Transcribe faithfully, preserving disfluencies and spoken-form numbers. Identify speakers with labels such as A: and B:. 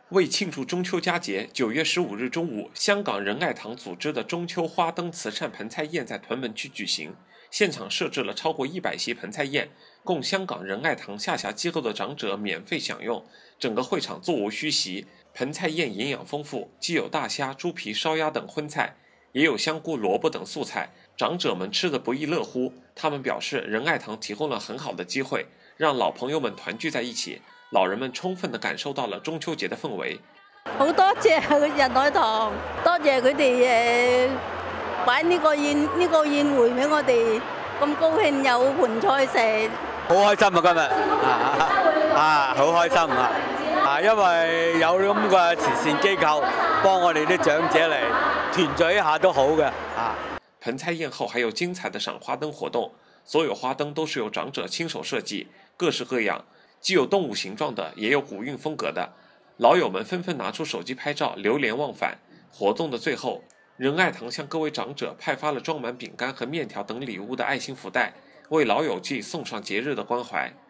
A: 为庆祝中秋佳节，九月十五日中午，香港仁爱堂组织的中秋花灯慈善盆菜宴在屯门区举行。现场设置了超过一百席盆菜宴，供香港仁爱堂下辖机构的长者免费享用。整个会场座无虚席，盆菜宴营养丰富，既有大虾、猪皮、烧鸭等荤菜，也有香菇、萝卜等素菜，长者们吃得不亦乐乎。他们表示，仁爱堂提供了很好的机会，让老朋友们团聚在一起。老人们充分地感受到了中秋節嘅氛圍。
B: 好多謝仁愛堂，多謝佢哋誒擺呢個宴呢、呢個宴會俾我哋，咁高興有盤菜食，
C: 好開心啊！今日啊啊，好開心啊！啊，因為有咁嘅慈善機構幫我哋啲長者嚟團聚一下都好嘅啊。
A: 盆菜宴後還有精彩的賞花燈活動，所有花燈都是由長者親手設計，各式各樣。既有動物形狀的，也有古韻風格的。老友們紛紛拿出手機拍照，流連忘返。活動的最後，仁愛堂向各位長者派發了裝滿餅乾和麵條等禮物的愛心福袋，為老友記送上節日的關懷。